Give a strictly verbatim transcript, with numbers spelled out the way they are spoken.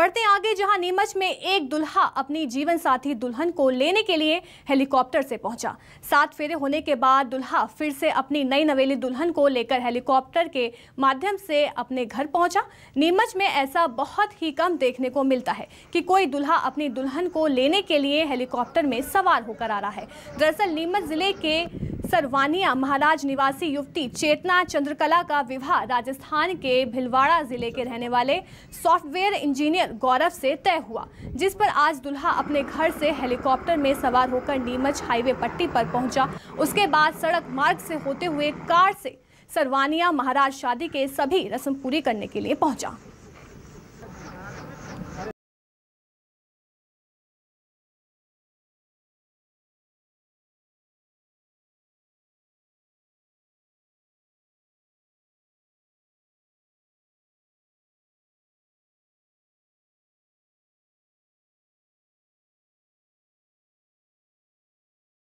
बढ़ते आगे, जहां नीमच में एक दुल्हा अपनी जीवन साथी दुल्हन को लेने के लिए हेलीकॉप्टर से पहुंचा। सात फेरे होने के बाद दुल्हा फिर से अपनी नई नवेली दुल्हन को लेकर हेलीकॉप्टर के माध्यम से अपने घर पहुंचा। नीमच में ऐसा बहुत ही कम देखने को मिलता है कि कोई दुल्हा अपनी दुल्हन को लेने के लिए हेलीकॉप्टर में सवार होकर आ रहा है। दरअसल नीमच जिले के सरवानिया महाराज निवासी युवती चेतना चंद्रकला का विवाह राजस्थान के भिलवाड़ा जिले के रहने वाले सॉफ्टवेयर इंजीनियर गौरव से तय हुआ, जिस पर आज दुल्हा अपने घर से हेलीकॉप्टर में सवार होकर नीमच हाईवे पट्टी पर पहुंचा। उसके बाद सड़क मार्ग से होते हुए कार से सरवानिया महाराज शादी के सभी रस्म पूरी करने के लिए पहुंचा।